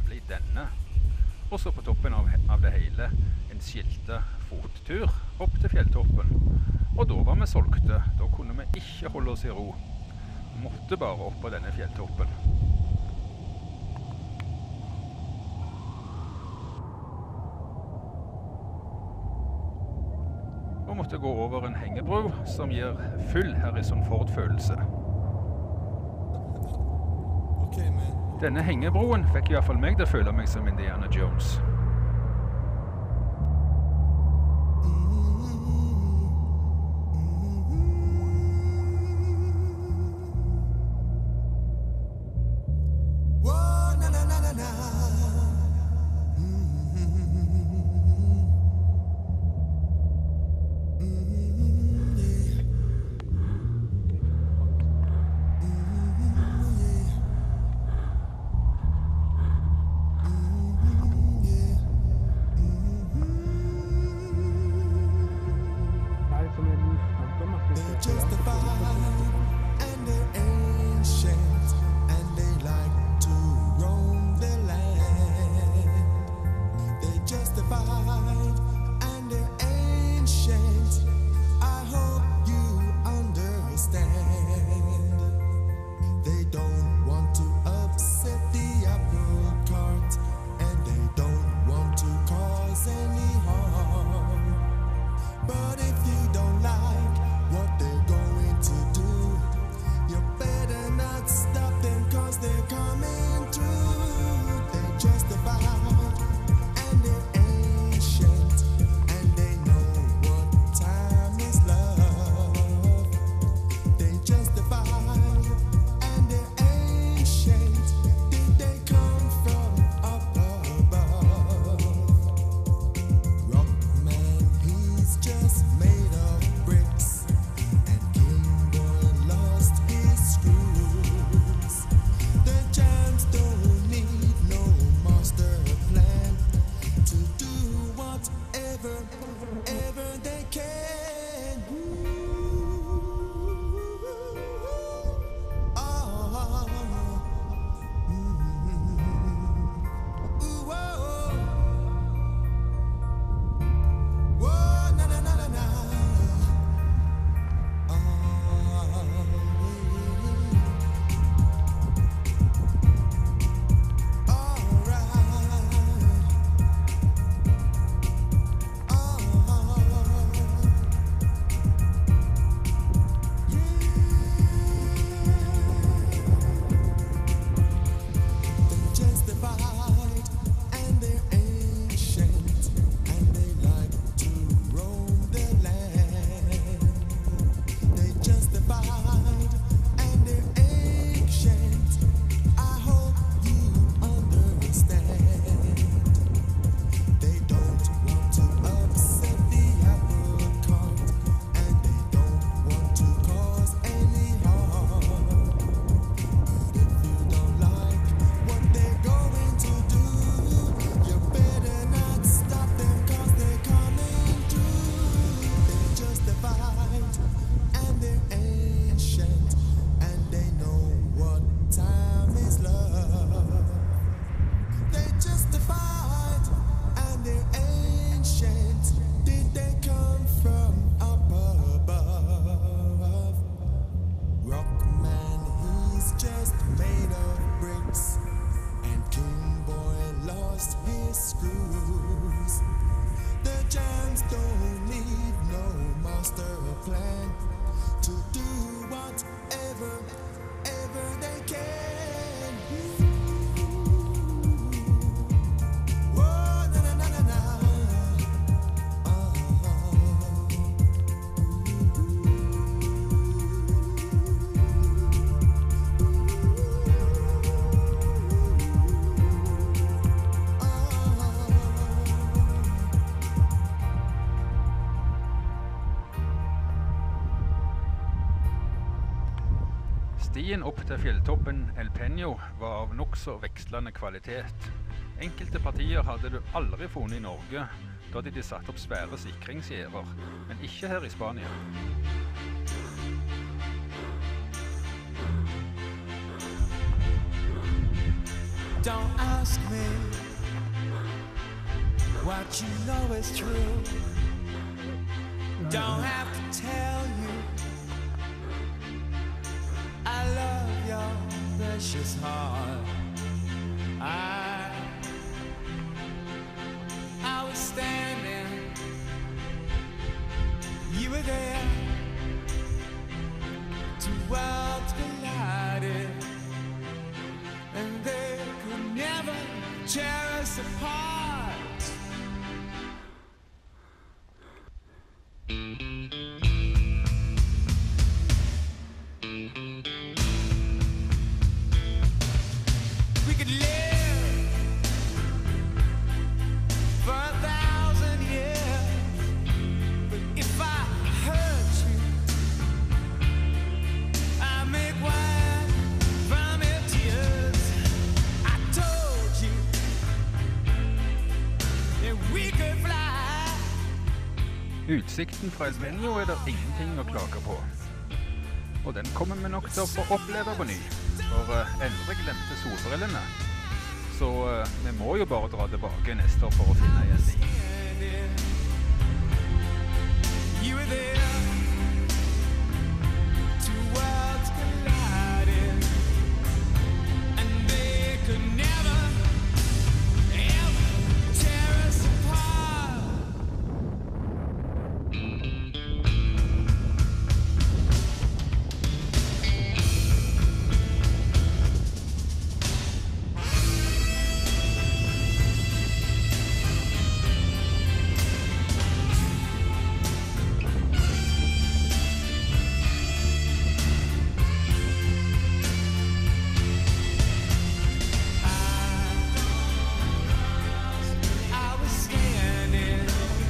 nemlig denne. Og så på toppen av det hele en skilte fottur opp til fjelltoppen. Og da var vi solgte. Da kunne vi ikke holde oss i ro. Måtte bare opp på denne fjelltoppen. Og måtte gå over en hengebro som gir full Harrison Ford-følelse. Denne hengebroen fikk i hvert fall meg til å føle meg som Indiana Jones. Stien opp til fjelltoppen El Peño var av nokså vekslende kvalitet. Enkelte partier hadde du aldri funnet i Norge, da de satt opp svære sikringsgjerder, men ikke her i Spania. Don't ask me what you know is true. Don't have to tell you I love your precious heart. I was standing, you were there. Two worlds collided, and they could never tear us apart. We could live for 1,000 years, but if I hurt you, I make wine from your tears. I told you that we could fly. Utsikten fra El Niño er det ingenting å klage på. Og den kommer vi nok til å få oppleve på ny. For Endre glemte solbrillene. Så vi må jo bare dra tilbake neste år for å finne igjen de. You were there. Two worlds collided, and they could never, ever tear us apart. I was standing,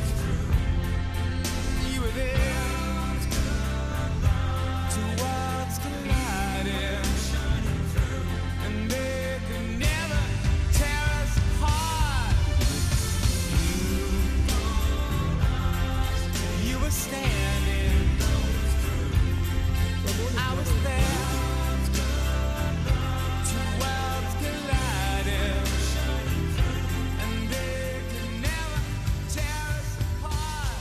you were there. Two worlds collided, and they could never tear us apart. You were standing, I was there. Two worlds collided, and they could never tear us apart.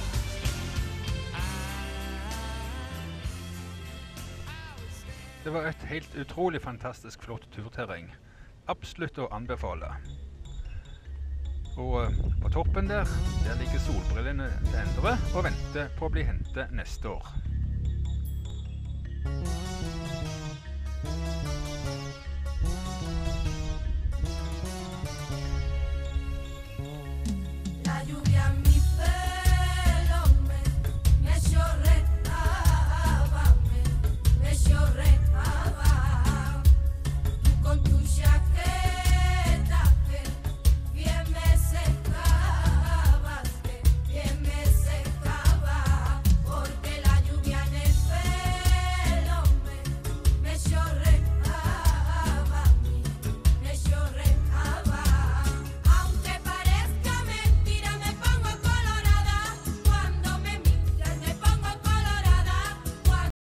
Det var et helt utrolig fantastisk flott turterreng. Absolutt å anbefale. Og på toppen der ligger solbrillene til Endre og venter på å bli hentet neste år.